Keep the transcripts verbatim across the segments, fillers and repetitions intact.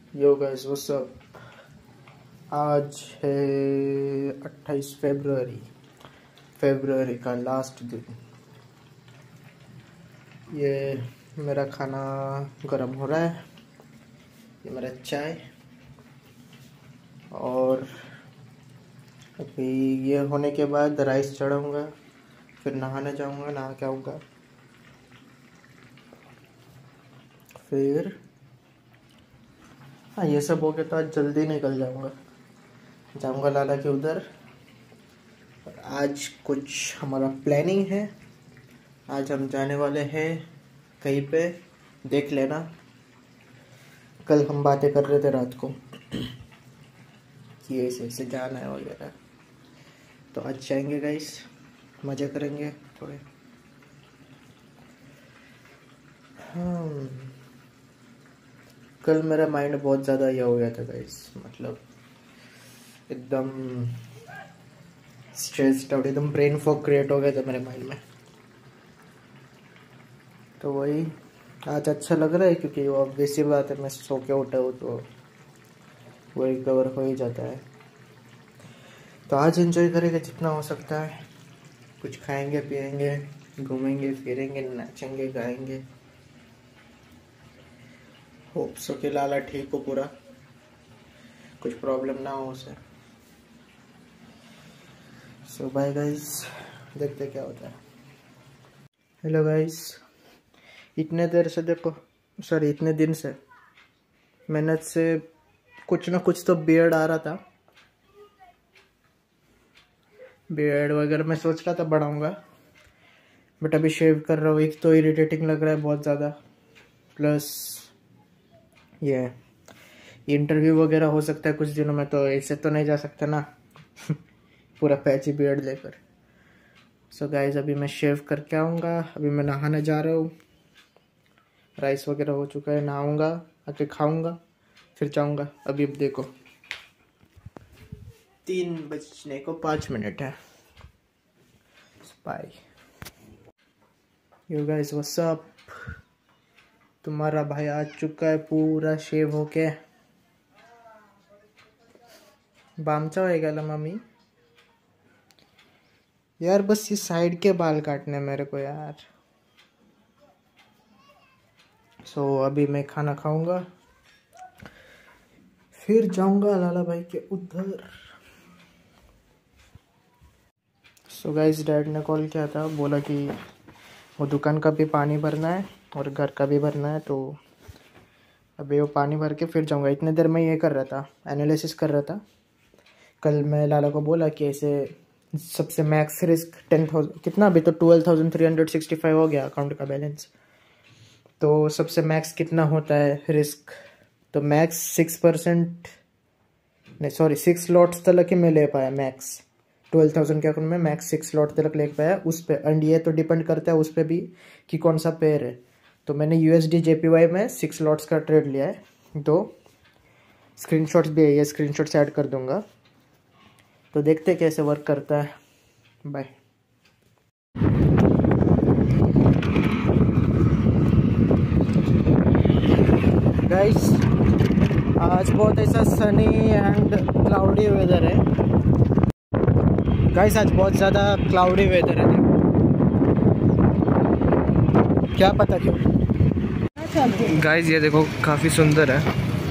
Yo guys what's up. आज है अट्ठाईस फरवरी फरवरी का लास्ट दिन। ये मेरा खाना गरम हो रहा है, ये मेरा चाय, और अभी ये होने के बाद राइस चढ़ाऊँगा, फिर नहाने जाऊँगा, नहा के आऊँगा, फिर हाँ ये सब हो गया तो आज जल्दी निकल जाऊँगा जाऊँगा लाला के उधर। आज कुछ हमारा प्लानिंग है, आज हम जाने वाले हैं कहीं पे, देख लेना। कल हम बातें कर रहे थे रात को कि ऐसे ऐसे जाना है वगैरह, तो आज जाएंगे गाइस, मज़े करेंगे थोड़े। हाँ कल मेरा माइंड बहुत ज़्यादा यह हो गया था गाइस, मतलब एकदम स्ट्रेस्ड आउट, एकदम ब्रेन फॉग क्रिएट हो गया था मेरे माइंड में। तो वही आज अच्छा लग रहा है, क्योंकि वो ऑब्वियस बात है, मैं सो के उठा हूँ तो वो रिकवर हो ही जाता है। तो आज एंजॉय करेंगे जितना हो सकता है, कुछ खाएंगे पिएंगे, घूमेंगे फिरेंगे, नाचेंगे गाएंगे। होप सो कि लाला ठीक हो पूरा, कुछ प्रॉब्लम ना हो उसे। सो बाय गाइस, देखते क्या होता है। हेलो गाइस, इतने देर से देखो, सॉरी इतने दिन से मेहनत से कुछ ना कुछ तो बियर्ड आ रहा था, बियर्ड वगैरह मैं सोच रहा था बढ़ाऊंगा, बट अभी शेव कर रहा हूँ। एक तो इरिटेटिंग लग रहा है बहुत ज़्यादा, प्लस ये इंटरव्यू वगैरह हो सकता है कुछ दिनों में, तो ऐसे तो नहीं जा सकता ना पूरा पैची बियर्ड लेकर। सो गाइस अभी मैं शेव करके आऊँगा, अभी मैं नहाने जा रहा हूँ, राइस वगैरह हो चुका है, नहाऊँगा, आके खाऊँगा, फिर जाऊँगा। अभी अब देखो तीन बजने को पाँच मिनट है। Bye you guys, what's up. तुम्हारा भाई आ चुका है पूरा शेव होके। बामचा होएगा ला मम्मी यार, बस ये साइड के बाल काटने मेरे को यार। सो so, अभी मैं खाना खाऊंगा, फिर जाऊंगा लाला भाई के उधर। सो गाइस डैड ने कॉल किया था, बोला कि वो दुकान का भी पानी भरना है और घर का भी भरना है, तो अभी वो पानी भर के फिर जाऊंगा। इतने देर में ये कर रहा था, एनालिसिस कर रहा था। कल मैं लाला को बोला कि ऐसे सबसे मैक्स रिस्क टेन थाउजेंड कितना, अभी तो twelve thousand three hundred sixty five हो गया अकाउंट का बैलेंस, तो सबसे मैक्स कितना होता है रिस्क, तो मैक्स सिक्स परसेंट नहीं सॉरी सिक्स लॉट्स तक ही मैं ले पाया। मैक्स ट्वेल्व थाउजेंड के अकाउंट में मैक्स सिक्स लॉट तक ले पाया उस पर, एंड ये तो डिपेंड करता है उस पर भी कि कौन सा पेयर है। तो मैंने यूएसडी जेपीवाई में सिक्स लॉट्स का ट्रेड लिया है, दो स्क्रीनशॉट्स भी है, ये स्क्रीनशॉट्स ऐड कर दूंगा, तो देखते कैसे वर्क करता है। बाय गाइस, आज बहुत ऐसा सनी एंड क्लाउडी वेदर है गाइस, आज बहुत ज़्यादा क्लाउडी वेदर है, क्या पता क्यों। गाइस ये देखो काफ़ी सुंदर है,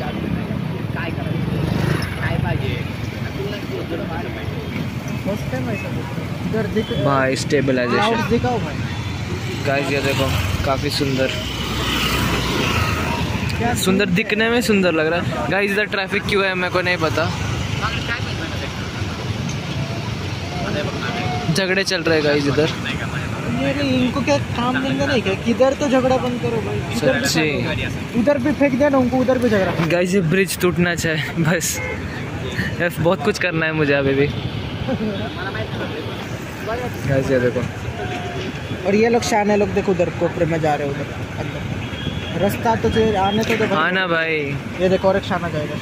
भाई स्टेबलाइजेशन दिखाओ भाई। गाइस ये देखो काफ़ी सुंदर सुंदर दिखने में सुंदर लग रहा है। गाइस इधर ट्रैफिक क्यों है मेरे को नहीं पता, झगड़े चल रहे हैं गाइस इधर। इनको क्या काम देंगे नहीं क्या, किधर तो झगड़ा बंद करो भाई, सच्ची उधर भी फेंक देना उनको, उधर भी झगड़ा। गाइस ये ब्रिज टूटना चाहिए बस, बहुत कुछ करना है मुझे अभी भी। गाइस ये देखो, और ये लोग शाने लोग देखो उधर कोपरे में जा रहे हैं, उधर अंदर रास्ता तो आने तो देखो, आना भाई। ये देखो और एक शाना जाएगा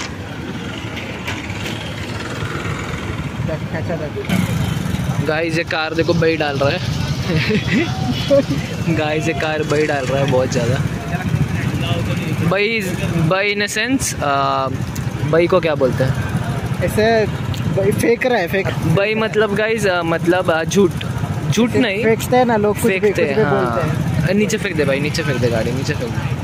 शायद। गाइस ये कार देखो बही डाल रहा है गाइस ये कार बही डाल रहा है बहुत ज़्यादा। भाई भाई इन सेंस भाई को क्या बोलते हैं? ऐसे भाई फेंक रहा है, फेंक भाई मतलब गाइस मतलब झूठ झूठ नहीं फेंकते हैं ना लोग, कुछ फेंकते भी, कुछ भी बोलते हैं। हाँ। नीचे फेंक दे भाई, नीचे फेंक दे गाड़ी, नीचे फेंक दे।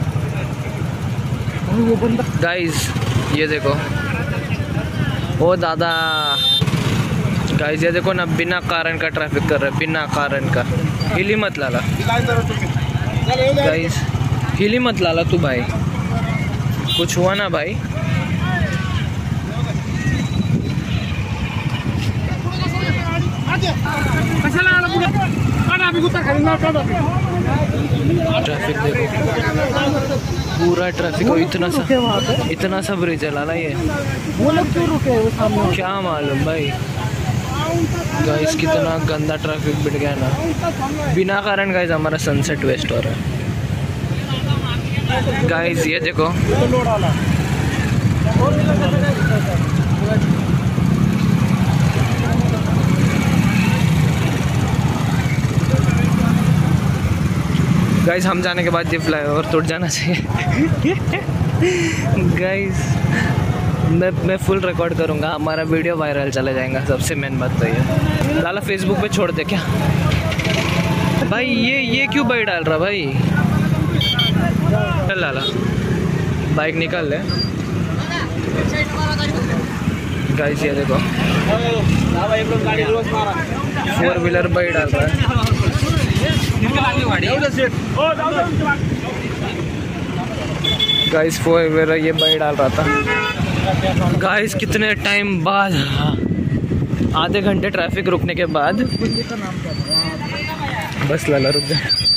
वो बंदा गाइस ये देखो, ओ दादा गाइस ये देखो ना, बिना कारण का ट्रैफिक कर रहा है, बिना कारण का। हिली मत लाला गाइस, हिली मत लाला तू भाई, कुछ हुआ ना भाई। ट्रैफिक देखो, पूरा ट्रैफिक हो, इतना सा इतना सा ब्रिज है लाला ये। वो लोग क्यों रुके हैं वो सामने? क्या मालूम भाई। गाइस कितना गंदा ट्रैफिक बिठ गया ना, बिना कारण गाइस हमारा सनसेट वेस्ट हो रहा है। गाइस ये देखो, गाइस हम जाने के बाद ये फ्लाईओवर टूट जाना चाहिए। गाइस मैं मैं फुल रिकॉर्ड करूँगा, हमारा वीडियो वायरल चला जाएगा, सबसे मेन बात तो ये। लाला फेसबुक पे छोड़ दे क्या भाई? ये ये क्यों बाइक डाल रहा भाई? चल लाला बाइक निकाल ले। गाइस ये देखो, फोर व्हीलर बाइक डाल रहा है। गाइस फोर व्हीलर ये बाइक डाल रहा था। गाइस कितने टाइम बाद, आधे घंटे ट्रैफिक रुकने के बाद, बस लाला रुक जा।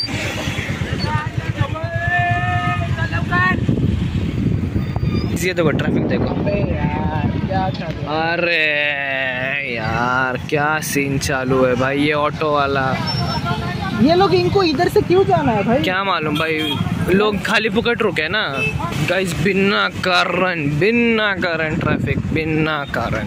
ये देखो ट्रैफिक देखो, अरे यार क्या सीन चालू है भाई। ये ऑटो वाला, ये लोग इनको इधर से क्यों जाना है भाई? क्या मालूम भाई, लोग खाली पुकट रुके ना। गाइस बिना कारण, बिना कारण ट्रैफिक, बिना कारण।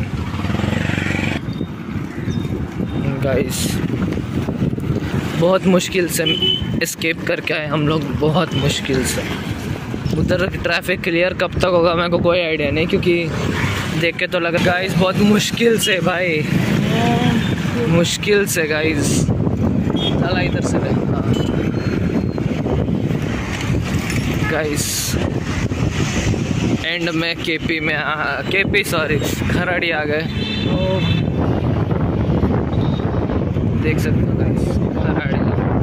गाइस बहुत मुश्किल से एस्केप करके आए हम लोग, बहुत मुश्किल से। उधर ट्रैफिक क्लियर कब तक होगा मेरे को कोई आइडिया नहीं, क्योंकि देख के तो लगा गाइस बहुत मुश्किल से भाई, मुश्किल से गाइस। चला इधर से ले, हाँ गाइस एंड में केपी में आ, केपी सॉरी खराड़ी आ गए, देख सकते हो गाइस खराड़ी।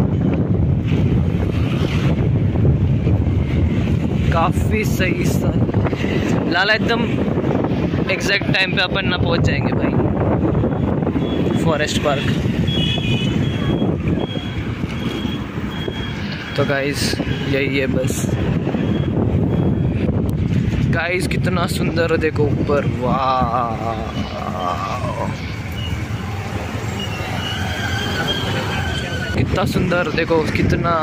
काफ़ी सही सर लाला, एकदम एग्जैक्ट टाइम पे अपन ना पहुंच जाएंगे भाई फॉरेस्ट पार्क। तो गाइस यही है बस। गाइस कितना सुंदर है देखो ऊपर, वाह कितना सुंदर देखो, कितना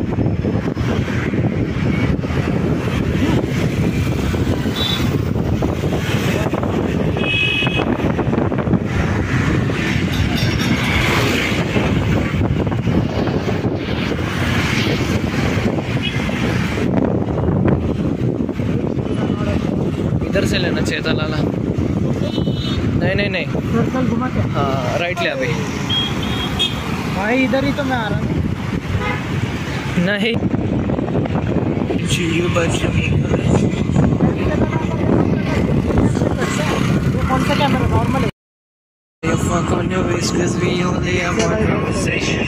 इधर से लेना चाहिए था लाला। नहीं नहीं नहीं, घुमा के हाँ राइट ले अभी भाई, इधर ही तो मैं आ रहा हूँ। नहीं कौन सा कैमरा नॉर्मल है? fuck on your waist cause we only have one conversation.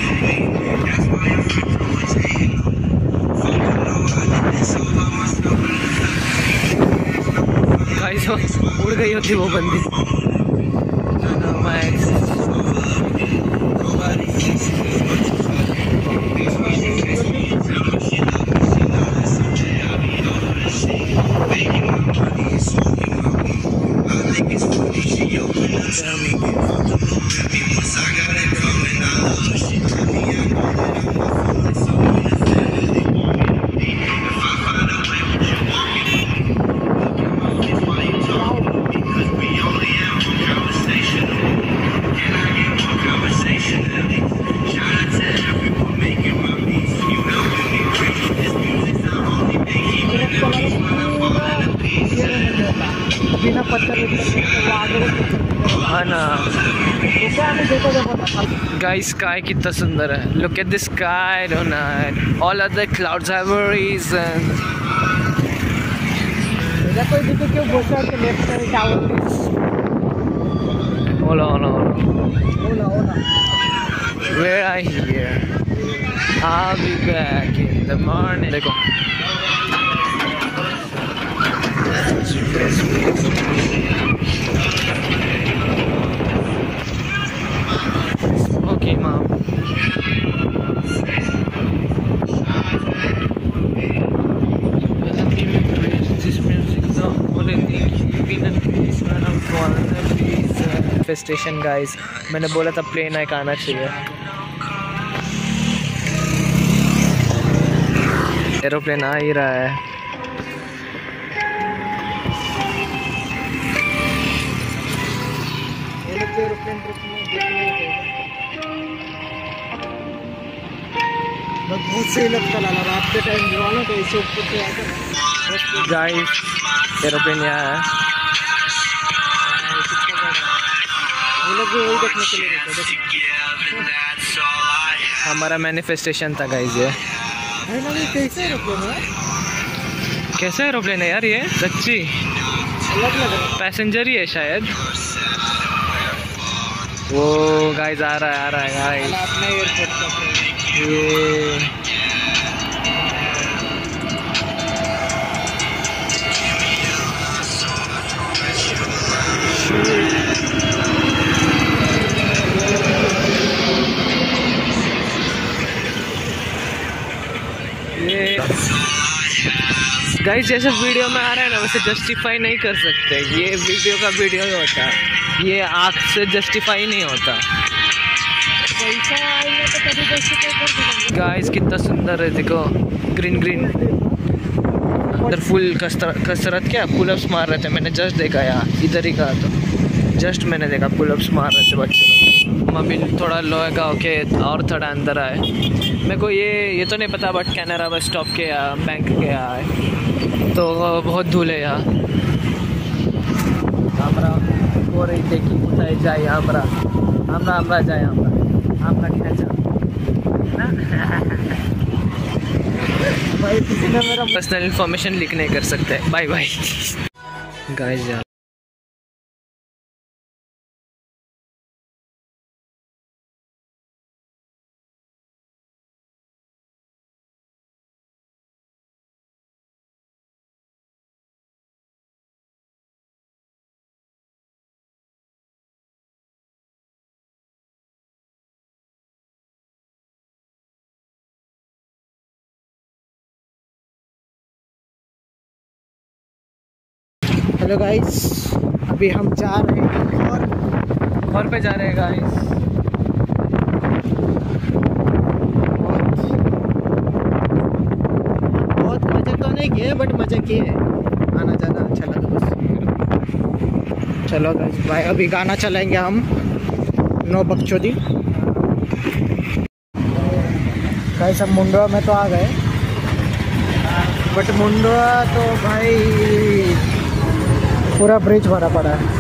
Guys उड़ गई होती वो बंदी। बिना पत्थर हाँ ना गाइस स्काई कितना सुंदर है look at this sky night all other clouds have a reason कोई दिखे क्यों बोलता है लेफ्ट साइड टावर होला होला होला होला where are you here I'll be back in the morning देखो okay mom स्टेशन गाइस मैंने बोला था प्लेन एक आना चाहिए एरोप्लेन आ ही रहा है बहुत सही लगता है रात के टाइम जो ना तो ऐसे ऊपर से आकर गाइस एरोप्लेन यहाँ है वही देखने के लिए हमारा मैनिफेस्टेशन था गाइस ये कैसे एरोप्लेन है कैसा एरोप्लेन है यार ये सच्ची अलग लग रहा है पैसेंजर ही है शायद वो गाइस आ रहा है आ रहा है गाइस अपने एयरपोर्ट ये गाइस जैसे वीडियो में आ रहा है ना वैसे जस्टिफाई नहीं कर सकते ये वीडियो का वीडियो ही होता है ये आँख से जस्टिफाई नहीं होता गाइस कितना सुंदर है देखो ग्रीन ग्रीन अंदर फुल कसरत क्या पुलअप्स मार रहे थे मैंने जस्ट देखा यार इधर ही कहा तो जस्ट मैंने देखा पुलअप्स मार रहे थे बच्चे लोग हम अभी थोड़ा लोहे का ओके और थोड़ा अंदर आए मेरे को ये ये तो नहीं पता बट कैनरा बस स्टॉप के यहाँ बैंक के यहाँ है तो बहुत धूल है यहाँ हमरा वो रही देखी कुछ जाए हमरा हमरा हमरा जाए हमरा हमरा खेचा भाई किसी ने मेरा पर्सनल इन्फॉर्मेशन लीक नहीं कर सकते बाय बाय गाइस यार हेलो गाइस अभी हम जा रहे हैं और और पे जा रहे हैं गाइस बहुत मजे तो नहीं किए बट मजे किए आना जाना अच्छा लगा बस चलो गाइस भाई अभी गाना चलाएंगे हम नो बकचोदी गाइस हम मुंडवा में तो आ गए बट मुंडवा तो भाई पूरा ब्रिज भरा पड़ा है